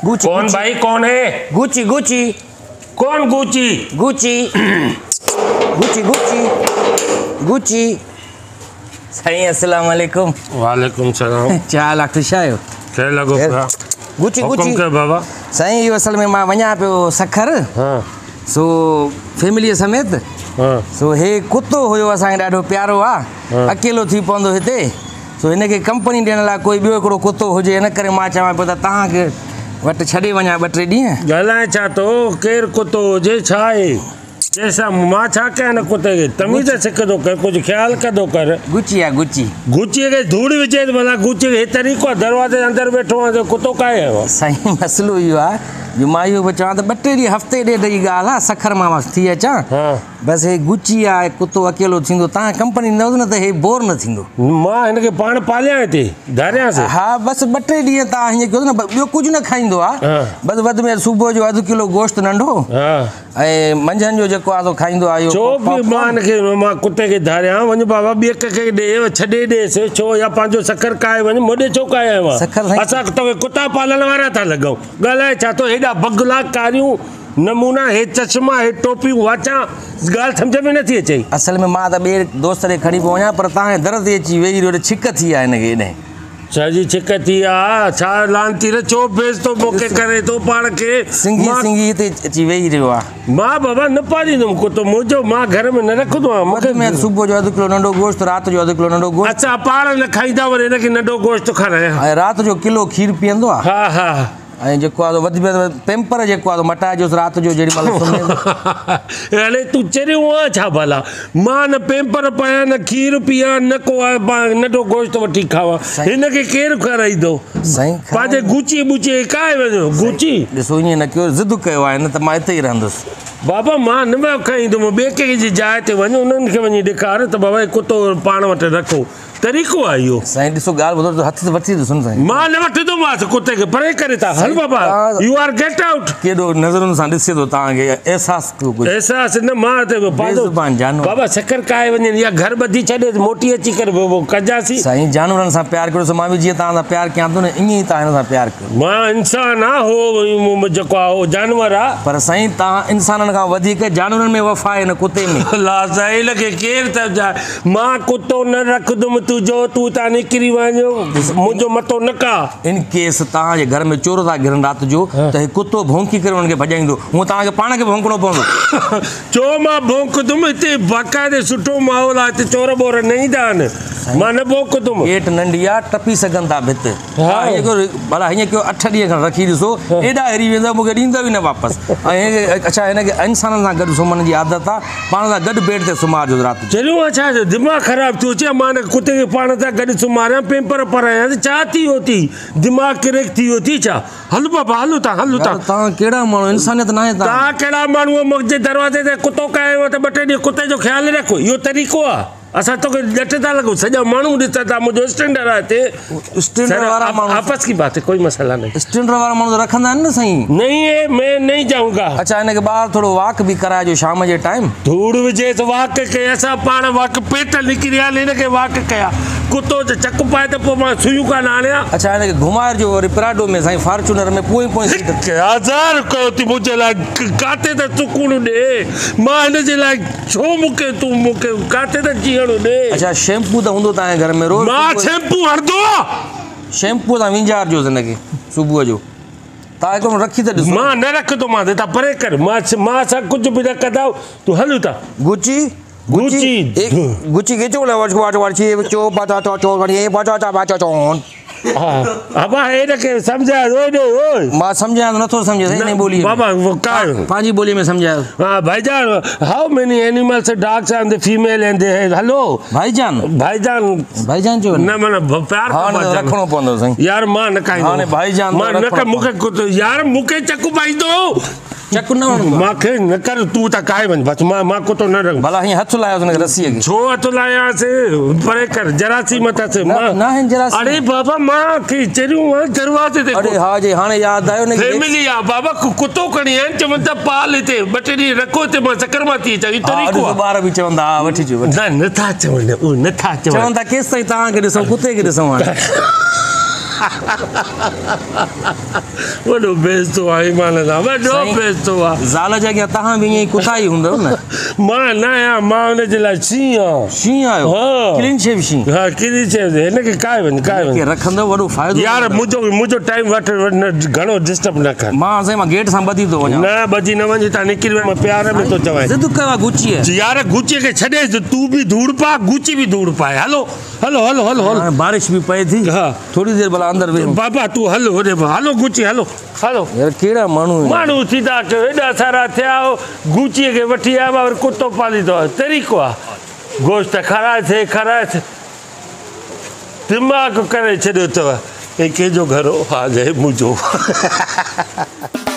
Gucci कौन Gucci. भाई कौन है? गुची गुची कौन गुची? गुची गुची गुची गुची। साईं अस्सलाम वालेकुम। वालेकुम सलाम। चाल खुश आयो? क्या लगो पिया? गुची हुकुम गुची। कर बाबा। साईं इहो असल में मां वञा पियो सखर, हाँ सो फैमिली समेत। हाँ सो हे कुत्तो हुयो असांखे ॾाढो प्यारो आहे, अकेलो थी पवंदो हिते। सो हिनखे कंपनी ॾियण लाइ कोई ॿियो हिकिड़ो कुत्तो हुजे, हिन करे मां चवां पियो त तव्हांखे वटि छॾे वञा 2-3 ॾींहं। ॻाल्हाए छा थो? केरु कुतो हुजे छा आहे? जैसा मां छा कयां न कुत्ते खे? तमीज़ सिखंदो कर, कुछ ख्याल कंदो कर। गुची आहे गुची। गुची खे धूड़ विझे भला। गुची खे तरीक़ो आहे, दरवाजे अंदर वेठो आहे त कुतो काहे आयो? साईं मसइलो इहो आहे जो मां इहो बि चवां त 2-3 ॾींहं हफ़्ते ॾेढ जी ॻाल्हि आहे, सखर मां थी अचां। हाँ बसि हे गुची आहे, कुत्तो अकेलो थींदो, तव्हां कंपनी ॾींदव न त हे बोर न थींदो। मां हिनखे पाण पालियां हिते धारियांसि। हा बसि 2-3 ॾींहं तव्हां हीअं कयो न, ॿियो कुझु न खाईंदो आहे। हाँ बसि वधि में सुबुह जो 1 किलो गोश्त नंढो, हाँ ऐं मंझंदि जो जेको आहे सो खाईंदो आहे छो बि मां हिनखे मां कुते खे धारियां? वञ बाबा ॿिए कंहिंखे ॾे, छॾे ॾेसि छो, या पंहिंजो सखर काए वञ। मोॾे छो काए आयो आहे? सखर साईं असां तव्हां कुता पालण वारा था लॻूं। ॻाल्हाए छा थो? हेॾा बगला कारियूं नमूना, हे चश्मा, हे टोपियूं, वाचां, ॻाल्हि सम्झ में नथी अचे। असल में मां त ॿिए दोस्त खे खणी पियो वञा, पर तव्हांजे दर ते अची वेही रहियो, छिक थी आहे हिनखे हेॾे। छा जी छिक थी आहे? छा लानती रे छो भेजतो मोके करे थो पाण खे? सिंगी सिंगी हिते अची वेही रहियो आहे। मां बाबा न पालींदुमि कुतो, मुंहिंजो मां घर में न रखंदो आहियां। मूंखे में सुबुह जो 1 किलो नंढो गोश्त, राति जो 1 किलो नंढो गोश्त, अच्छा पाण न खाईंदा, वरी हिनखे नंढो गोश्त खारायां। ऐं राति जो किलो खीर पीअंदो आहे। हा हा ऐं जेको आहे वधि में वधि पेम्पर जेको आहे मटाइजोसि राति जो जेॾी महिल सुम्हे। हाणे तूं चरियो आहे छा भला? मां न पेम्पर पायां, न खीर पीआं, न को नंढो गोश्त वठी खावां। हिनखे केरु खाराईंदो? साईं पंहिंजे गुची बुची काए वञो? गुची ॾिसो ईअं न कयो, ज़िद कयो आहे, न त मां हिते ई रहंदुसि। बाबा मां न खाईंदुमि, ॿिए कंहिंजी जाइ ते वञ, उन्हनि खे वञी ॾेखार त बाबा कुतो पाण वटि रखो। तरीक़ो आहे इहो? साईं ॾिसो ॻाल्हि ॿुधो, हथ वठी ॾिसो न साईं। मां न वठंदोमांसि कुते खे, परे करे था हल बाबा। You are get out. केॾो नज़रुनि सां ॾिसे थो तव्हांखे, अहसासु कयो कुझु। एहसास न मां बेज़ुबान जानवर। बाबा शक्कर काए वञे या घर ॿधी छॾे मोटी अची करे कजासीं। साईं जानवरनि सां प्यारु कयो, मां बि जीअं तव्हां सां प्यारु कयां थो न, ईअं ई तव्हां हिन सां प्यारु कयो। मां इंसान आहे, हो जेको आहे हो जानवर आहे। पर साईं तव्हां इंसाननि खां वधीक जानवरनि में वफ़ा आहे, हिन कुते में। अलाह साईं खे केरु त जाए? मां कुतो न रखंदुमि तुंहिंजो, तूं तां निकिरी वञो, मुंहिंजो मथो न का। इन केस तव्हांजे घर में चोर था गिरनि राति जो, त हे कुतो भौंकी करे हुननि खे भॼाईंदो, हूअं तव्हांखे पाण खे भौंकणो पवंदो। चओ मां भौंकदुमि, हिते बाक़ाइदे सुठो माहौल आहे, हिते चोर बोर न ईंदा आहिनि, मां न भौंकदुमि। गेट नंढी आहे, टपी सघनि था भित। भला हीअं कयो 8 ॾींहं खां रखी ॾिसो, एॾा हिरी वेंदा, मूंखे ॾींदा बि न वापसि। ऐं अच्छा हिनखे इंसाननि सां गॾु सुम्हण जी आदत आहे, पाण सां गॾु बेड ते सुम्हारिजो राति जो। चरियो आहे छा? दिमाग़ ख़राबु थियो अचे? मां हिन कुते खे पाण सां गॾु सुम्हारियां, पेपर पढ़ायां, छा थी वियो थी? दिमाग़ किरेक थी वियो थी छा? हल बाबा हलूं था, हलूं था। तव्हां कहिड़ा माण्हू, इंसानियत न आहे तव्हां कहिड़ा माण्हू? मुंहिंजे दरवाज़े ते कुतो कायो त 2-3 ॾींहं कुते जो ख़्यालु रखो, इहो तरीक़ो आहे? असां तोखे ॾट था लॻूं, सॼा माण्हू ॾिसनि था, मुंहिंजो स्टैंडर्ड आहे हिते। स्टैंडर्ड वारा माण्हू, आपस की बात है, कोई मसला नहीं। स्टैंडर्ड वारा माण्हू त रखंदा आहिनि न साईं। नहीं है, मैं नहीं जाऊंगा। अच्छा हिनखे ॿाहिरि थोरो वॉक बि कराइजो शाम जे टाइम। धूड़ विझे त वॉक कई, असां पाण वॉक पेट निकिरी आया, हिनखे वॉक कया। कुतो जो चक पाए त पोइ मां सुयूं कान आणियां। अच्छा हिनखे घुमाइजो वरी प्राडो में साईं, फॉर्चूनर में पोइ सीट। 1000 कयो थी मुंहिंजे लाइ, काथे त सुकून ॾे। मां हिनजे लाइ छो मूंखे काथे त जीअणो ॾे। अच्छा शैम्पू त हूंदो तव्हांजे घर में रोज़? मां शैम्पू हणंदो? शैम्पू सां विंजारजोसि हिनखे सुबुह जो। तव्हां हिकिड़ो रखी त ॾिसो। मां न रखंदोमांसि, तव्हां परे कर, मां सां कुझु बि न कंदा, तूं हलूं था। गुची गुची गुची के चोला वाची चो बाटा चो गणी बाटा बाटा चोन। अबा हिनखे सम्झायो ओए। मां सम्झाया नथो सम्झे साईं बोली बाबा वो का पंहिंजी ॿोली में सम्झायो। हाँ भाईजान, how many animals dogs and the female and the hello भाईजान भाईजान जो न मन प्यार रखणो पवंदो साईं। यार मां न खाईंदो हाणे भाईजान मां न कर, मूंखे यार मूंखे चकु पाईंदो। चकु न मूंखे न कर, तूं त काए वञ बस। मां कुतो न रख। भला हीअं हथु लायोसि हुनखे रसीअ खे। छो हथु लायासीं? परे कर, जरासीम अथसि। न जरासीम। अरे बाबा मां खे चरियो दरवाज़े ते। अरे हा जी हाणे यादि आयो न। फैमिली आहे बाबा, कुतो खणी आहिनि, चवनि था पाल हिते 2-3 ॾींहं रखो, हिते मां चकर मां थी अचां। तरीक़ो आहे? ॿार बि चवंदा हा वठी अचो। न नथा चवनि, नथा चवनि। चवनि था केसि ताईं तव्हांखे ॾिसूं, कुते खे ॾिसूं हाणे। वॾो बेइज़्ज़तो आहे ईमान सां वॾो बेइज़्ज़तो आहे ज़ाल जे अॻियां तव्हां बि ईअं ई कुता ई हूंदव न मां न आहियां मां हुनजे लाइ शींहुं आहियां शींहुं आहियो हाँ। क्लीन शेव शींहुं हा किरी चइजे हिनखे काए वञ के रखंदव वॾो फ़ाइदो यार मुंहिंजो टाइम वठ घणो डिस्टर्ब न कर मां साईं मां गेट सां ॿधी थो वञां न बजी न वञ हितां निकिरी वञ मां प्यार में थो चवां ज़िद कयो आहे गुची यार गुची खे छॾेसि तूं बि धूड़ पा गुची बि धूड़ पाए हलो हलो हलो हलो हलो बारिश भी पए थी हा थोड़ी देर भला अंदर वेहो बाबा तूं हलो होॾे हलो गुची हलो हलो यार कहिड़ा माण्हू आहिनि? माण्हू थींदा कयो हेॾा सारा थिया गुचीअ खे वठी आया और कुतो पालींदो आहे तरीक़ो आहे गोश्त ख़राब थिए दिमाग़ करे छॾियो अथव कंहिंजो घरो हा जय मुंहिंजो